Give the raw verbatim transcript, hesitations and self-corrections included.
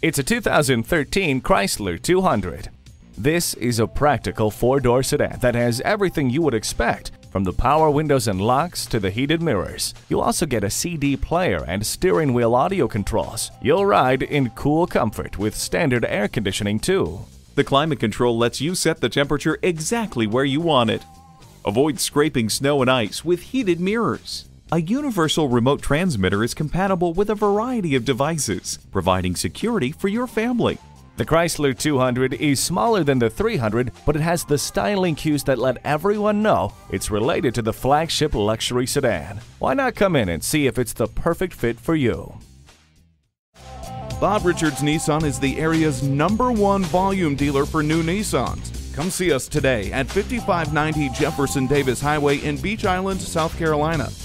It's a two thousand thirteen Chrysler two hundred. This is a practical four-door sedan that has everything you would expect, from the power windows and locks to the heated mirrors. You'll also get a C D player and steering wheel audio controls. You'll ride in cool comfort with standard air conditioning too. The climate control lets you set the temperature exactly where you want it. Avoid scraping snow and ice with heated mirrors. A universal remote transmitter is compatible with a variety of devices, providing security for your family. The Chrysler two hundred is smaller than the three hundred, but it has the styling cues that let everyone know it's related to the flagship luxury sedan. Why not come in and see if it's the perfect fit for you? Bob Richards Nissan is the area's number one volume dealer for new Nissans. Come see us today at fifty-five ninety Jefferson Davis Highway in Beach Island, South Carolina.